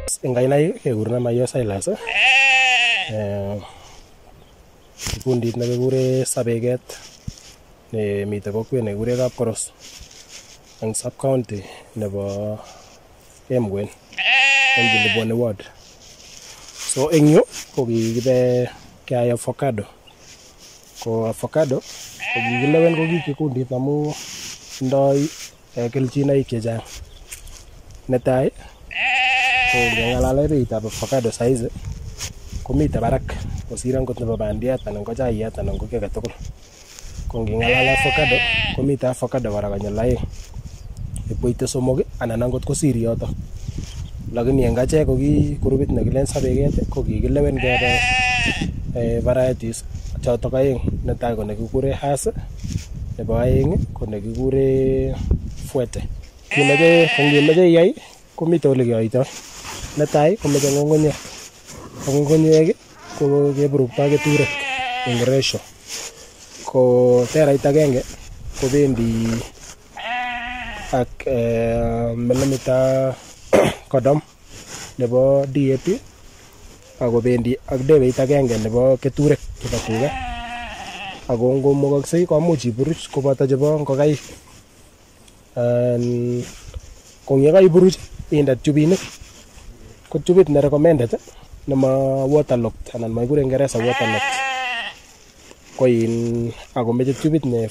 Eng kainaik kekure Mayo Silas. Kikundit nekikure Sabeket nemite kokwet nekikure Kapkoros eng sub-county nebo Emwen eng Kiliboni ward. So eng yu ko kikibe keyai avocado. Ko avocado ko kikilewen ko kikundit amu tindoi kelchinoik chechang. Netai ko ngengalale beitab avocado saizi komite barak kosir angot nebo bandiat anan ko chaiyat anan ko kiy age tugul. Ko ngengalale avocado komite avocado kora konyil aeng. Iboite somok anan angot kosir yoto. Lakini eng achek ko ki grupit nekilen Sabeket ko kikilewen kebe varieties chotok aeng. Netai ko nekikure Hass, nebo aeng ko nekikure Fuete. Ngimeche iyai komite ole keyoitoi. Netai komeche ngungunyek. Ngungunyek ko keburuktoi keturek eng ratio. Ko terait agenge kobendi ak milimita kodom nebo DAP ako bendi ak debeit agenge nebo keturek chebo tuga. Ako ngomukoksei komuch iburuch koboto chebo ngokaik. Ko yekaiburuch inde tubinik. Ko tubit ne recommended nema waterlocked anan maikure eng Ingereza waterlocked. Ko ako meche tubit ne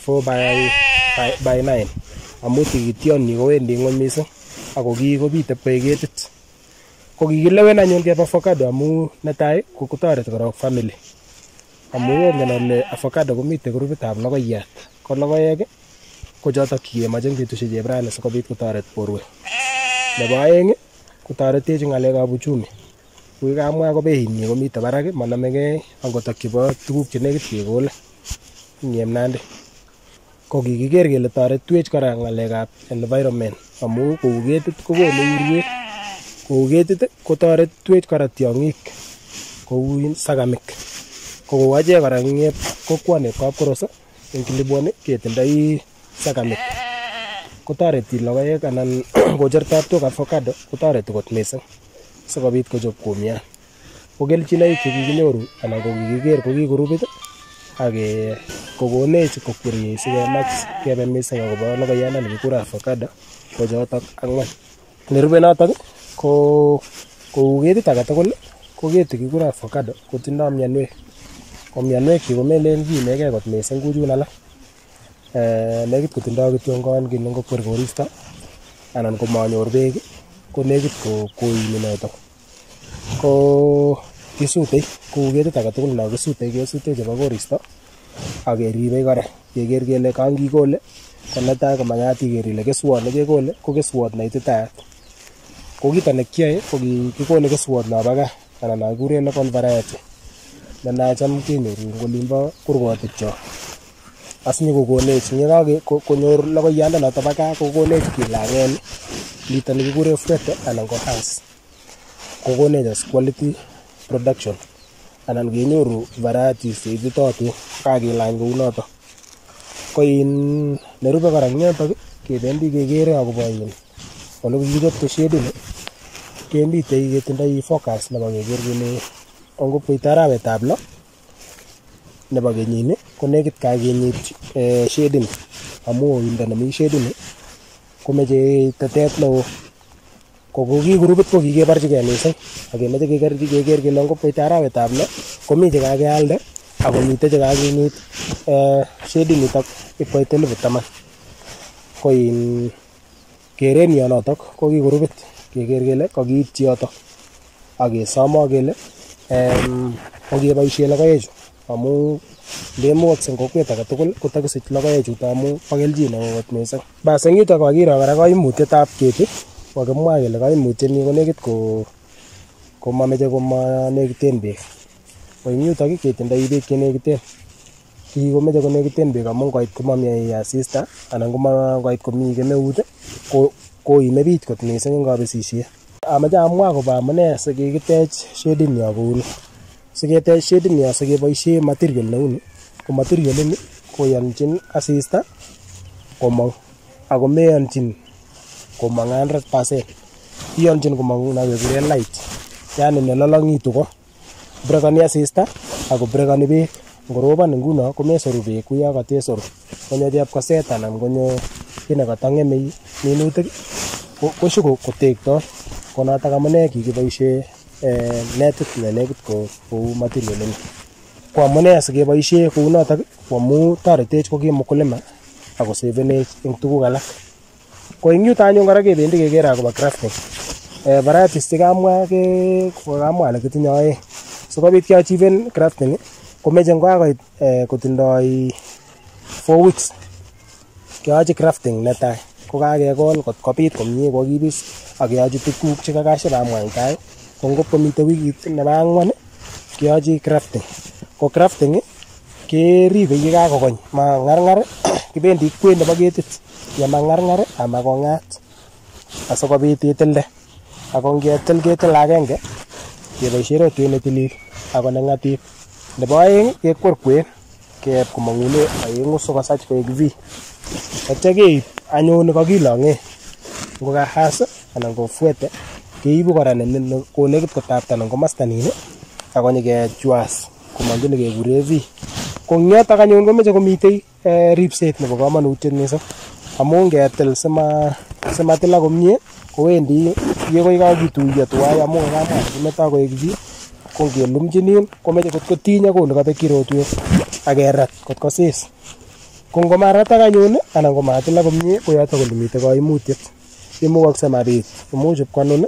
4x9 amu tigityonni kowendi ngony mising ako kikobite koek ketit. Ko kikilewen anyun keba avocado amu netai ko kotoreti korok family. Amu ongen ole avocado komite grupitab logoiyat. Ko logoek ko chotok kemoche eng betusiek chebo rani sikobit kotoret borwek. Nebo aeng kotoretech ngalekab uchumi. Kuwi kamwa ko beinyi komite barak manamegei angot ak chebo tuguk che nekit kekole eng Nandi. Ko kikiker kele toretwech kora ngalekab environment amu kou ketit kokonu urwet. Kou ketit kotoretwech kora tiongik kou sagamik. Ko kou achek kora eng kokwotab Kapkoros eng Kiliboni ketindoi sagamik. Kotoreti logoek anan kocher taptok avocado kotoreti kot mising sikobit kochob kumiat. Ko kelchinoik che kikinyoru anan ko kikiker ko ki grupit ak kokonech kokweri sikemach kebe mising akobo logoiyandani kikure avocado ko chotok angwan. Nerube notok ko kou ketit age tugul ko keti kikure avocado kotindoi mianwek. Ko mianwek chi komelen kiimegei kot mising kou chun alak. Nekit kotindoi kityongon kit ngokwer koristo anan ko manyor beek ko nekit koimi notok. Ko kisutei kou ketit age tugul no kisutei kesutei chebo koristo ak keribei kora keker kele kangikole ko netai ko magat iker ile keswot nekekole ko keswot neititaat. Ko kito nekiyoe ko kikole keswot no bo gaa anan no kikure local variety ne nacham kenyoru eng olimbo kurgotik chok. Asinyokokonech konyor logoiyandanoto bo gaa kokonech kilangen lito nekikure Fuete anan ko Hass. Kokonech as quality production anan kenyoru varieties cheititootin kakilany kou notok. Ko nerube kora eng yotok kebendi kekere akobo ole kikichopte shedini kembitei ketindoi focus nebo keker kele ongopoite arawetab 6 nebo kenyini ko nekit kakenyit shedini amu oindo nemi shedini komeche tetet neo. Ko ki grupit ko kikebarchigei mising ak kemeche keker kele ongopoite arawetab 6 komi che kakealde ako mitei che kakenyit shedinitok ipkoit 10,000. Ko kerenyo notok ko ki grupit keker kele kakiityi yotok ak kesomo kele okeboisie logoechu amu ndemukakse eng kokwet age tugul kotakisich logoechuto amu bo kelchin neo kot mising. Bas eng yutok kakiro kora kaimutietab keti. Kokimwa kele kaimutietni ko nekit komameche komanekiten beek. Ko eng yutok ketindoi beek che nekiten. Kikomeche konekiten beek amu ngoit komami asista anan ngoit komi kemeut koime bich kot mising eng kabisisiet. Amache amwa akobo amune sikikitech shedini kouni. Siketech shedini sikeboisie material neuni. Ko material ini koyonchin asista komong ako meyonchin komong 100%. iyonchin komong nekekuren light, yani nelolongitu ko brekoni asista ako brekoni beek. Ngorobon nguno komesoru beek kuyo katesoru. Konyo chepkoset anan konyo kit nekatang'eme minutik koshuko kotektoi. Konotok amune kikiboisie netit nenekit kou material ini. Ko amune sikeboisie kou notok ko amu toretech ko ki mkulima ako savenech eng tuguk alak. Ko eng yuto anyun kora kebendi kekere akobo grafting. Varieties chekamwa kokamwa ale kitinye oeng. Sikobit keachiven grafting komeche ngokakoit kotindoi 4 weeks keyochi grafting netai kokakekol kot kobit komie kokibis ak keyochi tuguk chekakashiramwa eng tai. Ko ngopkomite wikit nebo 4 keyochi grafting. Ko grafting keribe ye kakokony mangarngar, kibendi kwen nebo ketit yemangarngar ama kongat asikobit itilde. Ako ngetil ketil agenge keboisie rotwet netilil ako nengatip. Nebo aeng kekwerkwen keeb komong'une aengu sikosach koek V. Atya keib anyun nekakilong'e ngoka has anan ko fwete keibu kora konekit kotaptan eng komasta nin ako nyikechwas komong'chi nekekure V. Ko ngyotok anyun komeche komitei ripset nebo kamanutiet mising amu ngetil simatilak komie kowendi yekoi kakituiyo tuwai amu kamwa kimetoi koek V. Ko ngelumchinin komeche kotkotinye kou nekabekyi rotwet akerat kotkosis. Ko ngomaratak anyun anan komatilak komie koyotok kolemite kaimutiet. Imukakse mabit, imuch ipkonun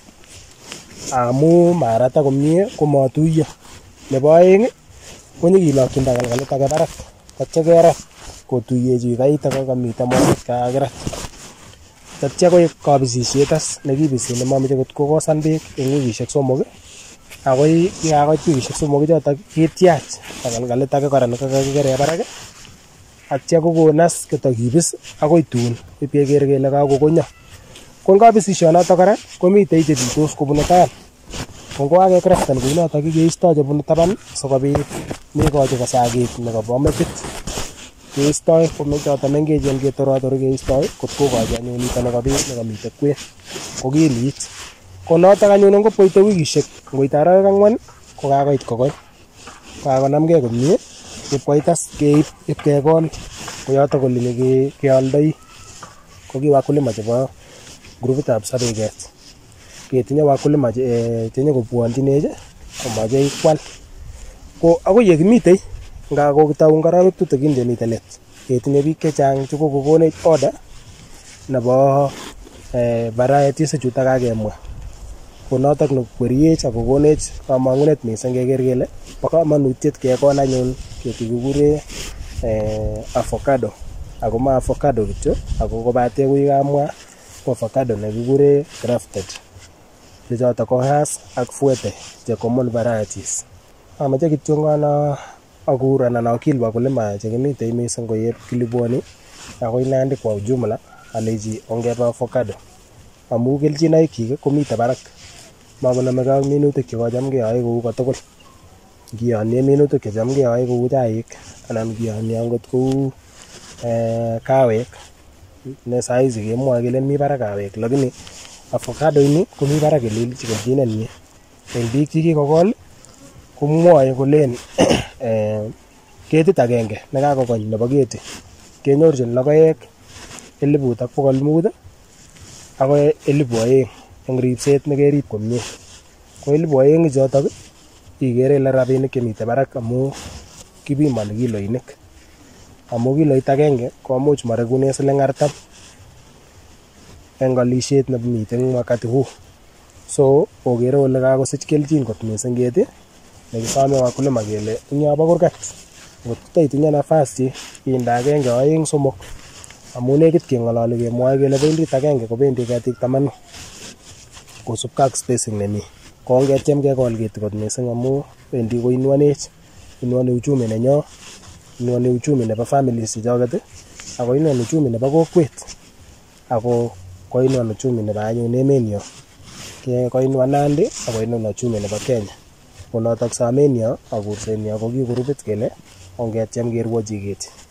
amu maratak komie komatuiyo. Nebo aeng konyikilokyin takalkalit age barak tatya kerat kotuiyechi kait ako kamite moet kakirat. Tatya koek kabisisiet as nekibisi nemomeche kotkokosan beek eng wikishek 3 akoi yekakoit wikishek 3 chotok ketyach takalkalit age kora nekakikere barak atya kokonas kotakibis akoi tun ipkeker kele kakokonyo. Ko eng kabisisyonotok kora komitei chebitos kobunu taban. Ko ngokakekraftan kou notok keisto chebunu taban sikobit mekochi kosakit nekabo metit. Keistoi komechoto mengechen ketorotori keistoi kotkokochi anyun nito nekabit nekamite kwen kokilit. Ko notok anyun ngopkoite wikishek ngoite arawek 4 kokakoit kokony. Kakonamgei komie ipkoit as keib ipkekol koyotok ole kealdoi. Ko ki wakulima chebo grupitab Sabeket. Ketinye wakulima chenye kobwonjinech komache kwal. Ko akoi yekimitei nga kokitau arawek tutigin chemite let. Ketinye biik chechang chekokokonech order nebo varieties chutok kakemwa. Ko notok nekweriech akokonech kamang'unet mising keker kele bo kamanutiet kekol anyun ketik kikure avocado. Ako ma avocado kityo ako kobate kui kamwa ko avocado nekikure grafted. Chechotok ko has ak fuete che common varieties. Amache kityo ngana akur anan akil wakulima chekimite mising koyep Kilibwoni akoi Nandi kwa ujumla aleji ongeba avocado. Amu kelchinoik komite barak. Makonameke ak minutik chekocham keyoe kou kotugul. Ngiyonye minutik checham keyoe kou chaik anan ngiyonye angot kou kawek ne saizi kemwoe kele mi barak kawek lakini avocado ini komi barak kelchinet nyi. Eng biik chekikokol komwoe kolen ketit agenge nekakokony nebo keti kenyorchin logoek 1500 akoi 2000 eng ripset nekerip komie. Ko 2000 chotok ikere ile rabinik chemite barak amu kipimani kiloinik. Amu kiloit agenge komuch marekune siling 40 eng alishet nemiten wakati huu. So okere ole kakosich kelchin kot mising keti nekisome wakulima kele eng yobo kurgat ngot itinye nafasi inde agenge 2 3 amu nekit keng'ololi kemwoe kele pointit agenge kobendi ketik 10 kosubkei ak spacing nemi. Ko ngetyem kekol keti kot mising amu bendi koinuanech, inuani uchumi nenyo, inuani uchumi nebo families chechoket ako inuani uchumi nebo kokwet ako koinuani uchumi nebo anyun emenyo. Koinuan Nandi ako inuani uchumi nebo Kenya. Ko notok samenyo ak kursenyo ko ki grupit kele ongetyem kerwochi keti.